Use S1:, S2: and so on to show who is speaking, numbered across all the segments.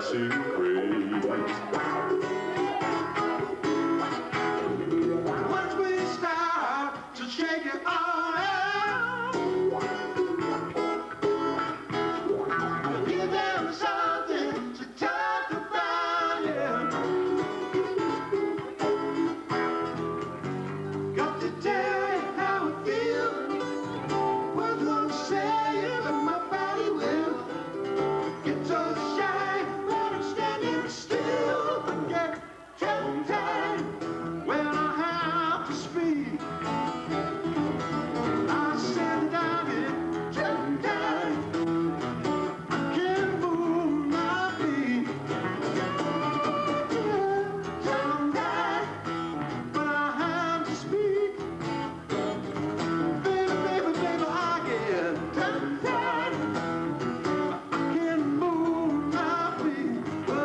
S1: dancing craze. Once we start to shake it all out, give them something to talk about, yeah. Got to tell you how it feels. Words won't say it, but my body will. Get so shy when I'm standing still. I get tongue-tied when I have to speak. I said that I get tongue-tied. I can't move my feet. Tongue-tied when I have to speak. Baby, baby, baby, I get tongue-tied. I can't move my feet.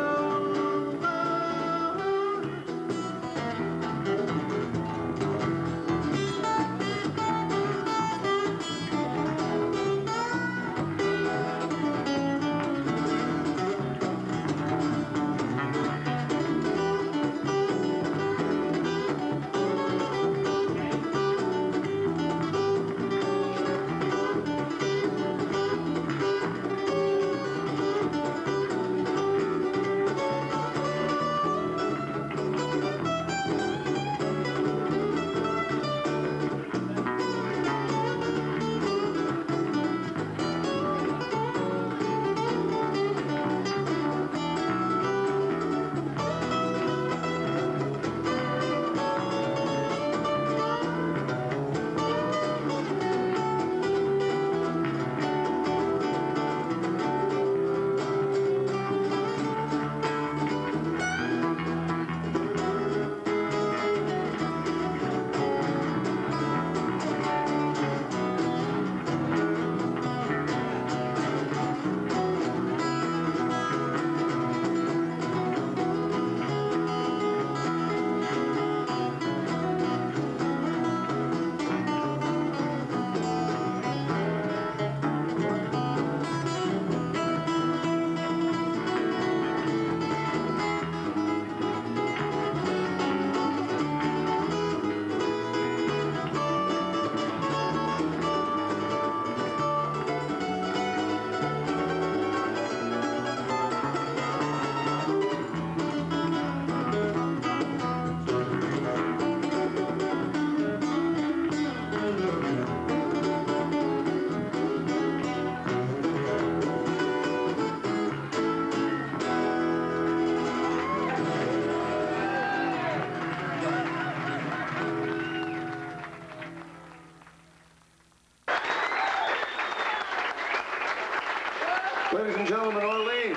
S1: Ladies and gentlemen, Orleans.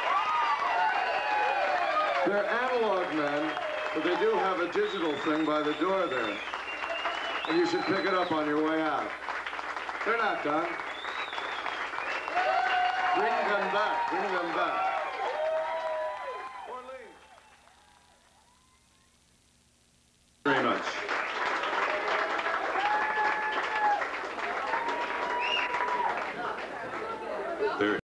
S1: They're analog men, but they do have a digital thing by the door there. And you should pick it up on your way out. They're not done. Bring them back, bring them back.